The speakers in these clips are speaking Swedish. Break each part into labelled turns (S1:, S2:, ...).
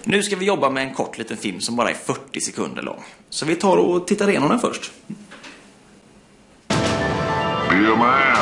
S1: Nu ska vi jobba med en kort liten film som bara är 40 sekunder lång. Så vi tar och tittar igenom den först.
S2: Be a man.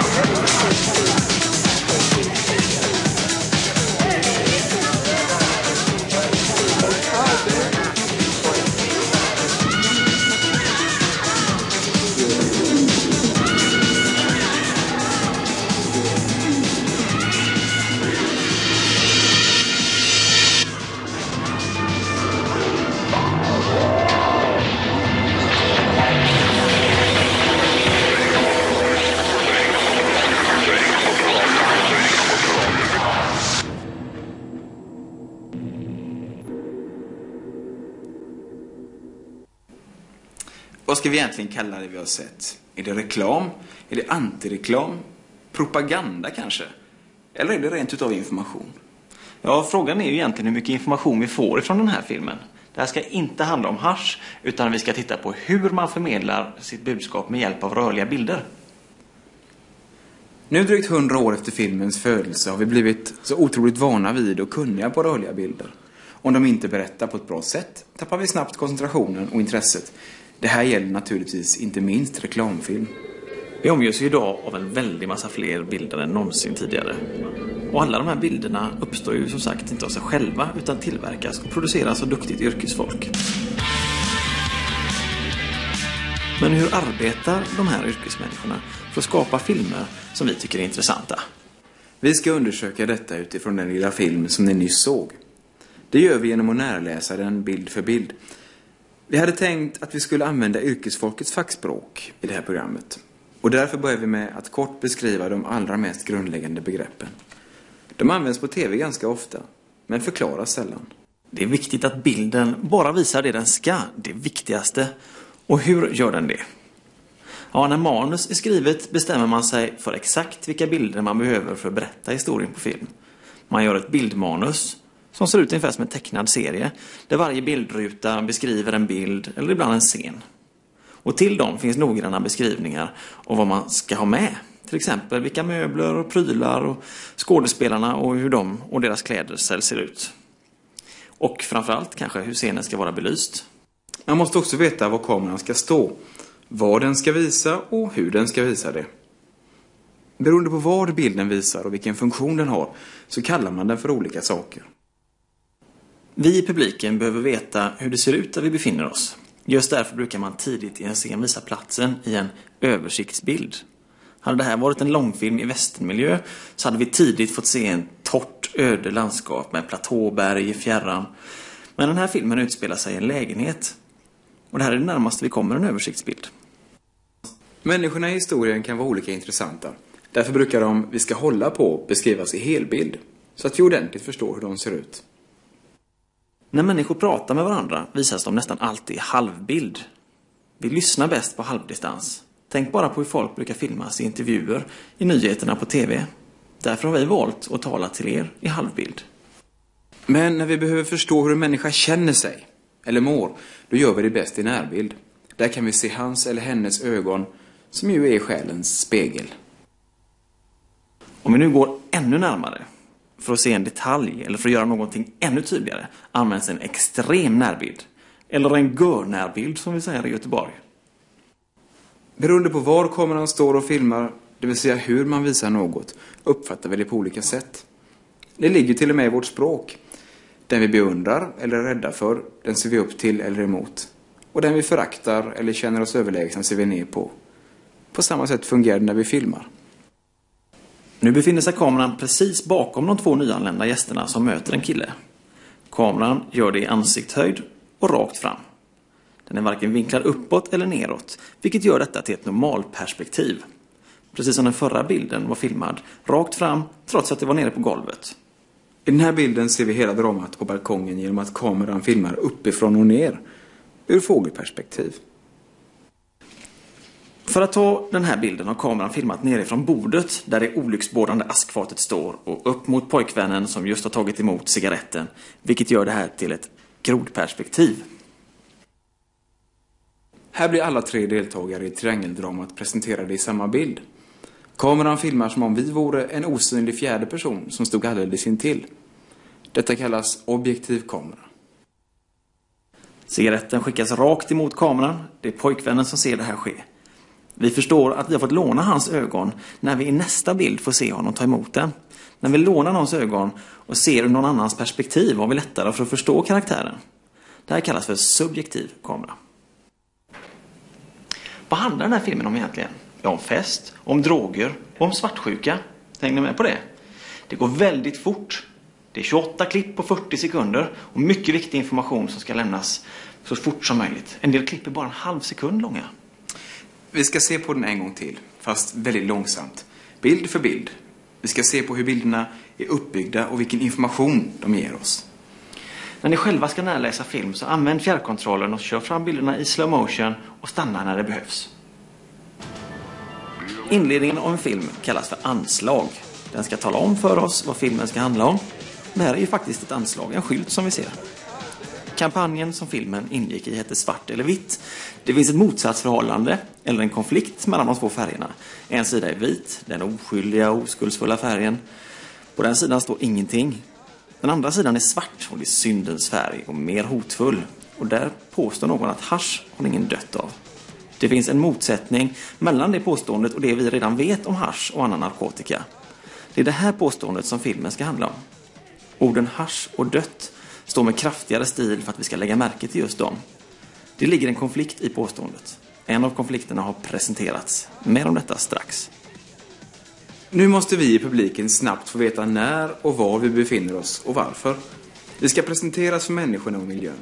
S3: Vad ska vi egentligen kalla det vi har sett? Är det reklam? Är det antireklam? Propaganda kanske? Eller är det rent utav information?
S1: Ja, frågan är ju egentligen hur mycket information vi får ifrån den här filmen. Det här ska inte handla om hasch, utan vi ska titta på hur man förmedlar sitt budskap med hjälp av rörliga bilder.
S3: Nu drygt 100 år efter filmens födelse har vi blivit så otroligt vana vid och kunniga på rörliga bilder. Om de inte berättar på ett bra sätt tappar vi snabbt koncentrationen och intresset. Det här gäller naturligtvis inte minst reklamfilm.
S1: Vi omges ju idag av en väldig massa fler bilder än någonsin tidigare. Och alla de här bilderna uppstår ju som sagt inte av sig själva utan tillverkas och produceras av duktigt yrkesfolk. Men hur arbetar de här yrkesmänniskorna för att skapa filmer som vi tycker är intressanta?
S3: Vi ska undersöka detta utifrån den lilla film som ni nyss såg. Det gör vi genom att närläsa den bild för bild. Vi hade tänkt att vi skulle använda yrkesfolkets fackspråk i det här programmet. Och därför börjar vi med att kort beskriva de allra mest grundläggande begreppen. De används på tv ganska ofta, men förklaras sällan.
S1: Det är viktigt att bilden bara visar det den ska, det viktigaste. Och hur gör den det? Ja, när manus är skrivet bestämmer man sig för exakt vilka bilder man behöver för att berätta historien på film. Man gör ett bildmanus som ser ut ungefär som en tecknad serie, där varje bildruta beskriver en bild eller ibland en scen. Och till dem finns noggranna beskrivningar av vad man ska ha med. Till exempel vilka möbler och prylar och skådespelarna och hur de och deras kläder ser ut. Och framförallt kanske hur scenen ska vara belyst.
S3: Man måste också veta var kameran ska stå, vad den ska visa och hur den ska visa det. Beroende på vad bilden visar och vilken funktion den har så kallar man den för olika saker.
S1: Vi i publiken behöver veta hur det ser ut där vi befinner oss. Just därför brukar man tidigt i en scen visa platsen i en översiktsbild. Hade det här varit en långfilm i västernmiljö så hade vi tidigt fått se en torrt öde landskap med platåberg i fjärran. Men den här filmen utspelar sig i en lägenhet. Och det här är det närmaste vi kommer en översiktsbild.
S3: Människorna i historien kan vara olika intressanta. Därför brukar de vi ska hålla på beskrivas i helbild. Så att vi ordentligt förstår hur de ser ut.
S1: När människor pratar med varandra visas de nästan alltid i halvbild. Vi lyssnar bäst på halvdistans. Tänk bara på hur folk brukar filmas i intervjuer i nyheterna på tv. Därför har vi valt att tala till er i halvbild.
S3: Men när vi behöver förstå hur en människa känner sig eller mår, då gör vi det bäst i närbild. Där kan vi se hans eller hennes ögon, som ju är själens spegel.
S1: Om vi nu går ännu närmare för att se en detalj eller för att göra någonting ännu tydligare används en extrem närbild. Eller en görnärbild som vi säger i Göteborg.
S3: Beroende på var kameran står och filmar, det vill säga hur man visar något, uppfattar vi det på olika sätt. Det ligger till och med i vårt språk. Den vi beundrar eller är rädda för, den ser vi upp till eller emot. Och den vi föraktar eller känner oss överlägsna ser vi ner på. På samma sätt fungerar det när vi filmar.
S1: Nu befinner sig kameran precis bakom de två nyanlända gästerna som möter en kille. Kameran gör det i ansiktshöjd och rakt fram. Den är varken vinklad uppåt eller neråt, vilket gör detta till ett normalperspektiv. Precis som den förra bilden var filmad rakt fram trots att det var nere på golvet.
S3: I den här bilden ser vi hela dramat på balkongen genom att kameran filmar uppifrån och ner, ur fågelperspektiv.
S1: För att ta den här bilden har kameran filmat nerifrån bordet där det olycksbådande askfatet står och upp mot pojkvännen som just har tagit emot cigaretten, vilket gör det här till ett grodperspektiv.
S3: Här blir alla tre deltagare i triangeldramat presenterade i samma bild. Kameran filmar som om vi vore en osynlig fjärde person som stod alldeles intill. Detta kallas objektiv kamera.
S1: Cigaretten skickas rakt emot kameran. Det är pojkvännen som ser det här ske. Vi förstår att vi har fått låna hans ögon när vi i nästa bild får se honom ta emot den. När vi lånar någons ögon och ser ur någon annans perspektiv har vi lättare för att förstå karaktären. Det här kallas för subjektiv kamera. Vad handlar den här filmen om egentligen? Ja, om fest, om droger och om svartsjuka. Hänger ni med på det? Det går väldigt fort. Det är 28 klipp på 40 sekunder och mycket viktig information som ska lämnas så fort som möjligt. En del klipp är bara en halv sekund långa.
S3: Vi ska se på den en gång till, fast väldigt långsamt. Bild för bild. Vi ska se på hur bilderna är uppbyggda och vilken information de ger oss.
S1: När ni själva ska närläsa film så använd fjärrkontrollen och kör fram bilderna i slow motion och stanna när det behövs. Inledningen av en film kallas för anslag. Den ska tala om för oss vad filmen ska handla om. Det här är ju faktiskt ett anslag, en skylt som vi ser. Kampanjen som filmen ingick i heter Svart eller vitt. Det finns ett motsatsförhållande eller en konflikt mellan de två färgerna. En sida är vit, den oskyldiga och oskuldsfulla färgen. På den sidan står ingenting. Den andra sidan är svart och det är syndens färg och mer hotfull. Och där påstår någon att hasch har ingen dött av. Det finns en motsättning mellan det påståendet och det vi redan vet om hasch och annan narkotika. Det är det här påståendet som filmen ska handla om. Orden hasch och dött står med kraftigare stil för att vi ska lägga märke till just dem. Det ligger en konflikt i påståendet. En av konflikterna har presenterats. Mer om detta strax.
S3: Nu måste vi i publiken snabbt få veta när och var vi befinner oss och varför. Vi ska presenteras för människorna och miljön.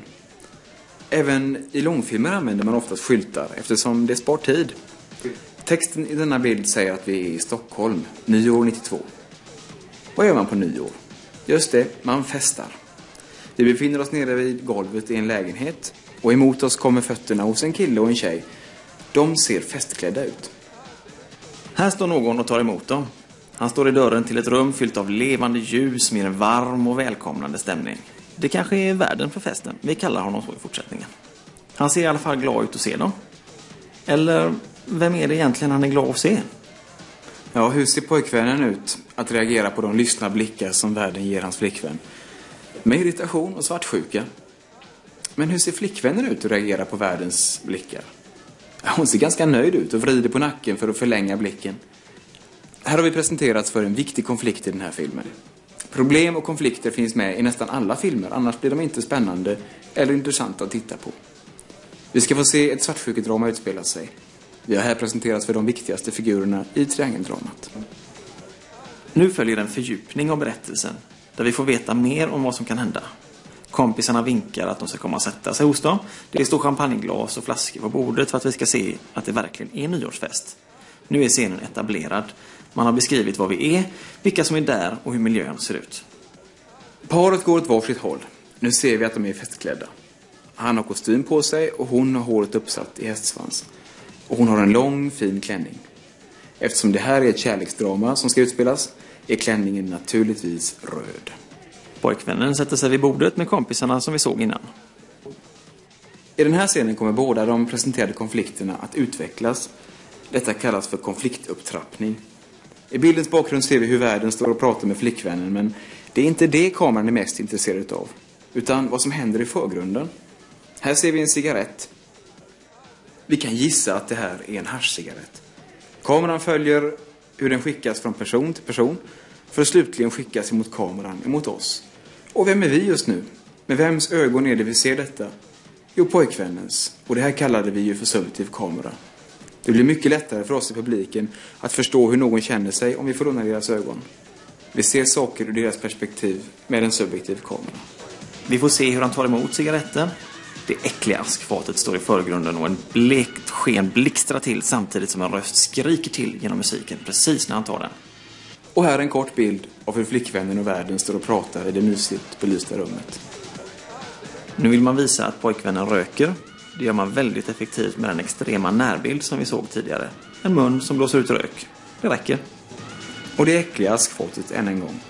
S3: Även i långfilmer använder man oftast skyltar eftersom det spar tid. Texten i denna bild säger att vi är i Stockholm, nyår 92. Vad gör man på nyår? Just det, man festar. Vi befinner oss nere vid golvet i en lägenhet och emot oss kommer fötterna hos en kille och en tjej. De ser festklädda ut.
S1: Här står någon och tar emot dem. Han står i dörren till ett rum fyllt av levande ljus med en varm och välkomnande stämning. Det kanske är värden för festen. Vi kallar honom så i fortsättningen. Han ser i alla fall glad ut att se dem. Eller vem är det egentligen han är glad att se?
S3: Ja, hur ser pojkvännen ut att reagera på de lystna blickar som världen ger hans flickvän? Med irritation och svartsjuka. Men hur ser flickvännen ut att reagera på världens blickar? Hon ser ganska nöjd ut och vrider på nacken för att förlänga blicken. Här har vi presenterats för en viktig konflikt i den här filmen. Problem och konflikter finns med i nästan alla filmer, annars blir de inte spännande eller intressanta att titta på. Vi ska få se ett svartsjukedrama utspela sig. Vi har här presenterats för de viktigaste figurerna i triangeldramat.
S1: Nu följer en fördjupning av berättelsen, där vi får veta mer om vad som kan hända. Kompisarna vinkar att de ska komma och sätta sig hos dem. Det står champagneglas och flaskor på bordet för att vi ska se att det verkligen är nyårsfest. Nu är scenen etablerad. Man har beskrivit vad vi är, vilka som är där och hur miljön ser ut.
S3: Paret går åt varsitt håll. Nu ser vi att de är festklädda. Han har kostym på sig och hon har håret uppsatt i hästsvans. Och hon har en lång, fin klänning. Eftersom det här är ett kärleksdrama som ska utspelas är klänningen naturligtvis röd.
S1: Pojkvännen sätter sig vid bordet med kompisarna som vi såg innan.
S3: I den här scenen kommer båda de presenterade konflikterna att utvecklas. Detta kallas för konfliktupptrappning. I bildens bakgrund ser vi hur världen står och pratar med flickvännen, men det är inte det kameran är mest intresserad av, utan vad som händer i förgrunden. Här ser vi en cigarett. Vi kan gissa att det här är en haschcigarett. Kameran följer hur den skickas från person till person för att slutligen skickas emot kameran, emot oss. Och vem är vi just nu? Med vems ögon är det vi ser detta? Jo, pojkvännens. Och det här kallade vi ju för subjektiv kamera. Det blir mycket lättare för oss i publiken att förstå hur någon känner sig om vi får unna deras ögon. Vi ser saker ur deras perspektiv med en subjektiv kamera.
S1: Vi får se hur han tar emot cigaretten. Det äckliga askfatet står i förgrunden och en blekt sken blixtrar till samtidigt som en röst skriker till genom musiken precis när han tar den.
S3: Och här är en kort bild av hur flickvännen och världen står och pratar i det mysigt belysta rummet.
S1: Nu vill man visa att pojkvännen röker. Det gör man väldigt effektivt med den extrema närbild som vi såg tidigare. En mun som blåser ut rök. Det räcker.
S3: Och det äckliga askfatet än en gång.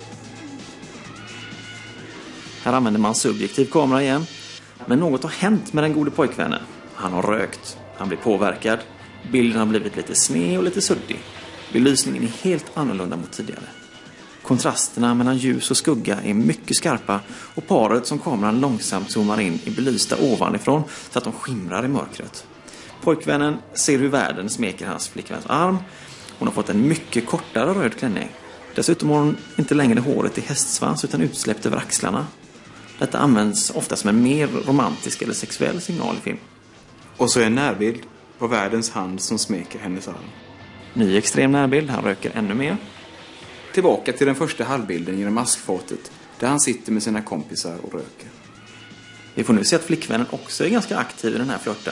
S1: Här använder man subjektiv kamera igen. Men något har hänt med den gode pojkvännen. Han har rökt. Han blir påverkad. Bilden har blivit lite sned och lite suddig. Belysningen är helt annorlunda mot tidigare. Kontrasterna mellan ljus och skugga är mycket skarpa och paret som kameran långsamt zoomar in är belysta ovanifrån så att de skimrar i mörkret. Pojkvännen ser hur världen smeker hans flickväns arm. Hon har fått en mycket kortare röd klänning. Dessutom har hon inte längre håret i hästsvans utan utsläppt över axlarna. Detta används ofta som en mer romantisk eller sexuell signal i film.
S3: Och så en närbild på värdens hand som smeker hennes arm.
S1: Ny extrem närbild, han röker ännu mer.
S3: Tillbaka till den första halvbilden genom askfatet där han sitter med sina kompisar och röker.
S1: Vi får nu se att flickvännen också är ganska aktiv i den här flörten.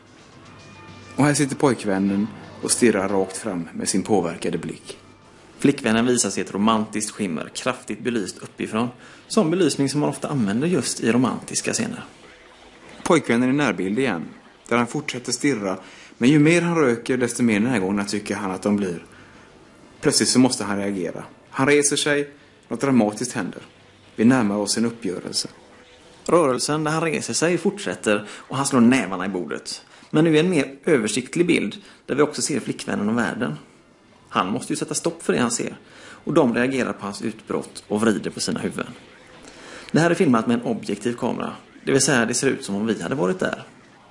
S3: Och här sitter pojkvännen och stirrar rakt fram med sin påverkade blick.
S1: Flickvännen visar sig ett romantiskt skimmer, kraftigt belyst uppifrån. Som belysning som man ofta använder just i romantiska scener.
S3: Pojkvännen är närbild igen, där han fortsätter stirra. Men ju mer han röker, desto mer närgångna tycker han att de blir. Plötsligt så måste han reagera. Han reser sig, något dramatiskt händer. Vi närmar oss en uppgörelse.
S1: Rörelsen där han reser sig fortsätter och han slår nävarna i bordet. Men nu är en mer översiktlig bild där vi också ser flickvännen och världen. Han måste ju sätta stopp för det han ser. Och de reagerar på hans utbrott och vrider på sina huvuden. Det här är filmat med en objektiv kamera. Det vill säga det ser ut som om vi hade varit där.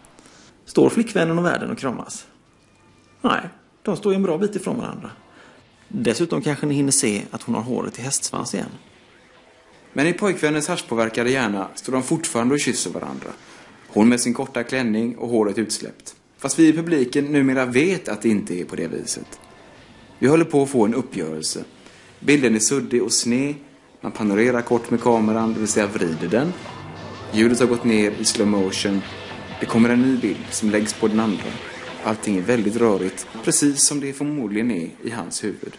S1: Står flickvännen och världen och kramas? Nej, de står ju en bra bit ifrån varandra. Dessutom kanske ni hinner se att hon har håret i hästsvans igen.
S3: Men i pojkvännens haschpåverkade hjärna står de fortfarande och kysser varandra. Hon med sin korta klänning och håret utsläppt. Fast vi i publiken numera vet att det inte är på det viset. Vi håller på att få en uppgörelse. Bilden är suddig och sned. Man panorerar kort med kameran, det vill säga vrider den. Ljudet har gått ner i slow motion. Det kommer en ny bild som läggs på den andra. Allting är väldigt rörigt, precis som det förmodligen är i hans huvud.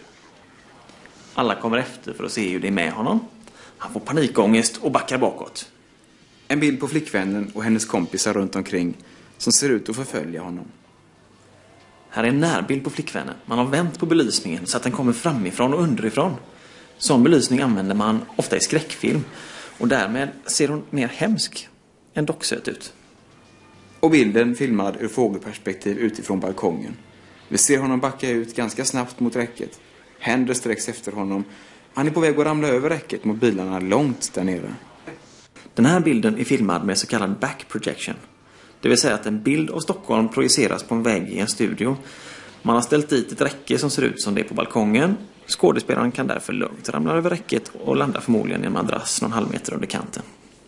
S1: Alla kommer efter för att se hur det är med honom. Han får panikångest och backar bakåt.
S3: En bild på flickvännen och hennes kompisar runt omkring som ser ut att förfölja honom.
S1: Här är en närbild på flickvännen. Man har vänt på belysningen så att den kommer framifrån och underifrån. Sån belysning använder man ofta i skräckfilm. Och därmed ser hon mer hemsk än docksöt ut.
S3: Och bilden filmad ur fågelperspektiv utifrån balkongen. Vi ser honom backa ut ganska snabbt mot räcket. Händer sträcks efter honom. Han är på väg att ramla över räcket mot bilarna långt där nere.
S1: Den här bilden är filmad med så kallad back projection. Det vill säga att en bild av Stockholm projiceras på en vägg i en studio. Man har ställt dit ett räcke som ser ut som det är på balkongen. Skådespelaren kan därför lugnt ramla över räcket och landa förmodligen i en madrass någon halv meter under kanten.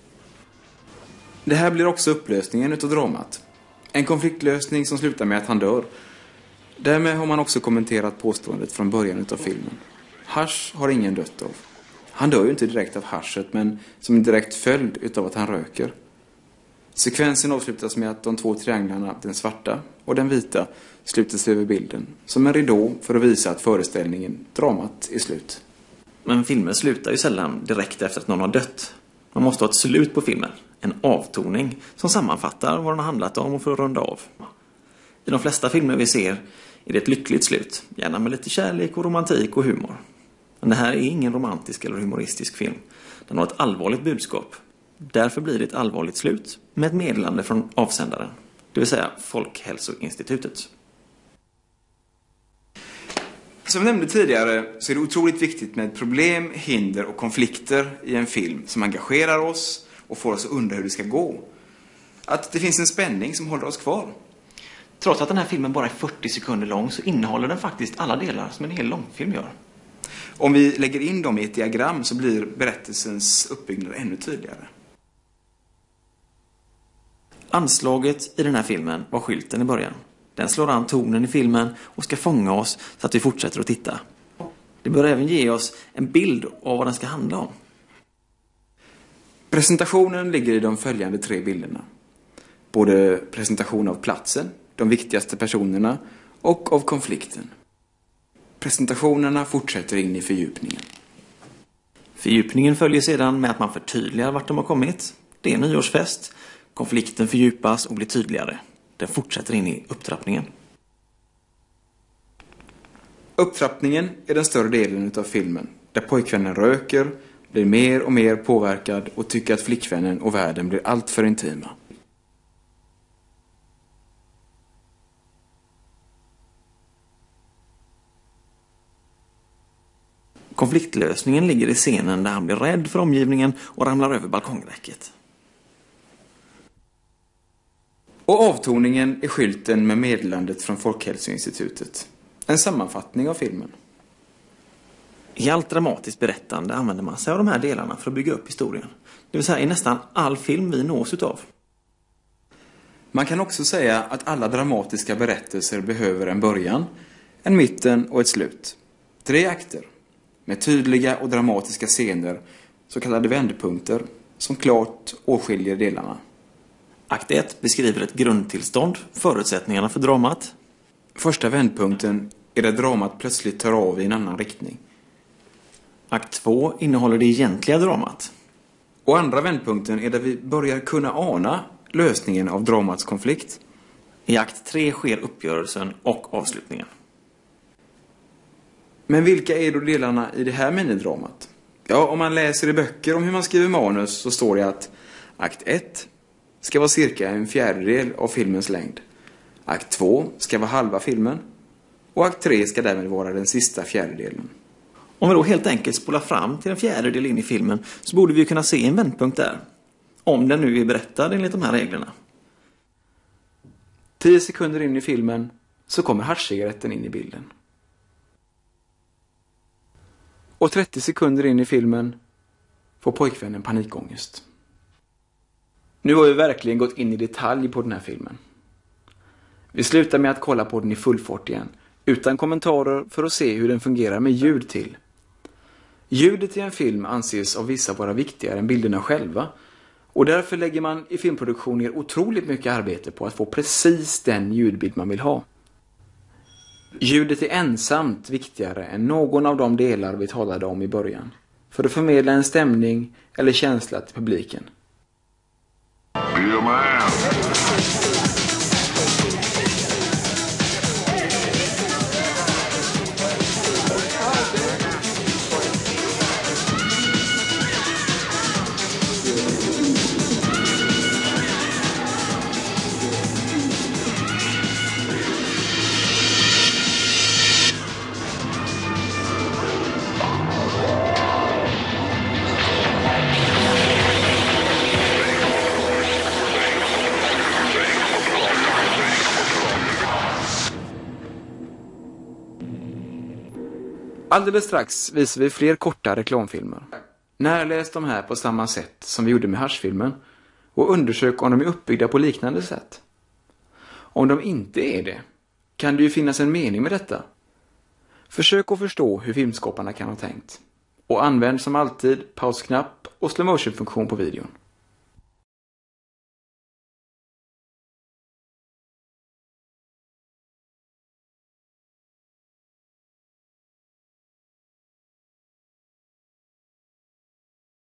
S3: Det här blir också upplösningen utav dramat. En konfliktlösning som slutar med att han dör. Därmed har man också kommenterat påståendet från början utav filmen. Hasch har ingen dött av. Han dör ju inte direkt av haschet, men som en direkt följd utav att han röker. Sekvensen avslutas med att de två trianglarna, den svarta och den vita, sluter sig över bilden. Som en ridå för att visa att föreställningen, dramat, är slut.
S1: Men filmer slutar ju sällan direkt efter att någon har dött. Man måste ha ett slut på filmen. En avtoning som sammanfattar vad den har handlat om och för att runda av. I de flesta filmer vi ser är det ett lyckligt slut. Gärna med lite kärlek och romantik och humor. Men det här är ingen romantisk eller humoristisk film. Den har ett allvarligt budskap. Därför blir det ett allvarligt slut med ett meddelande från avsändaren. Det vill säga Folkhälsoinstitutet.
S3: Som jag nämnde tidigare så är det otroligt viktigt med problem, hinder och konflikter i en film som engagerar oss och får oss att undra hur det ska gå. Att det finns en spänning som håller oss kvar.
S1: Trots att den här filmen bara är 40 sekunder lång så innehåller den faktiskt alla delar som en hel långfilm gör.
S3: Om vi lägger in dem i ett diagram så blir berättelsens uppbyggnad ännu tydligare.
S1: Anslaget i den här filmen var skylten i början. Den slår an tonen i filmen och ska fånga oss så att vi fortsätter att titta. Det bör även ge oss en bild av vad den ska handla om.
S3: Presentationen ligger i de följande 3 bilderna. Både presentation av platsen, de viktigaste personerna och av konflikten. Presentationerna fortsätter in i fördjupningen.
S1: Fördjupningen följer sedan med att man förtydligar vart de har kommit. Det är en nyårsfest. Konflikten fördjupas och blir tydligare. Den fortsätter in i upptrappningen.
S3: Upptrappningen är den större delen av filmen, där pojkvännen röker, blir mer och mer påverkad och tycker att flickvännen och världen blir allt för intima.
S1: Konfliktlösningen ligger i scenen där han blir rädd för omgivningen och ramlar över balkongräcket.
S3: Och avtoningen är skylten med meddelandet från Folkhälsoinstitutet. En sammanfattning av filmen.
S1: I allt dramatiskt berättande använder man sig av de här delarna för att bygga upp historien. Det vill säga i nästan all film vi nås utav.
S3: Man kan också säga att alla dramatiska berättelser behöver en början, en mitten och ett slut. 3 akter med tydliga och dramatiska scener, så kallade vändpunkter, som klart åtskiljer delarna.
S1: Akt 1 beskriver ett grundtillstånd, förutsättningarna för dramat.
S3: Första vändpunkten är där dramat plötsligt tar av i en annan riktning.
S1: Akt 2 innehåller det egentliga dramat.
S3: Och andra vändpunkten är där vi börjar kunna ana lösningen av dramats konflikt.
S1: I akt 3 sker uppgörelsen och avslutningen.
S3: Men vilka är då delarna i det här minidramat? Ja, om man läser i böcker om hur man skriver manus så står det att akt 1 ska vara cirka 1/4 av filmens längd. Akt 2 ska vara halva filmen. Och akt 3 ska därmed vara den sista fjärdedelen.
S1: Om vi då helt enkelt spolar fram till en fjärdedel in i filmen så borde vi kunna se en vändpunkt där. Om den nu är berättad enligt de här reglerna.
S3: 10 sekunder in i filmen så kommer haschcigaretten in i bilden. Och 30 sekunder in i filmen får pojkvännen panikångest. Nu har vi verkligen gått in i detalj på den här filmen. Vi slutar med att kolla på den i full fart igen, utan kommentarer för att se hur den fungerar med ljud till. Ljudet i en film anses av vissa vara viktigare än bilderna själva, och därför lägger man i filmproduktion ner otroligt mycket arbete på att få precis den ljudbild man vill ha. Ljudet är ensamt viktigare än någon av de delar vi talade om i början, för att förmedla en stämning eller känsla till publiken.
S2: Be a man.
S3: Alldeles strax visar vi fler korta reklamfilmer. Närläs de här på samma sätt som vi gjorde med haschfilmen och undersök om de är uppbyggda på liknande sätt. Om de inte är det kan det ju finnas en mening med detta. Försök att förstå hur filmskaparna kan ha tänkt. Och använd som alltid pausknapp och slow motion funktion på videon.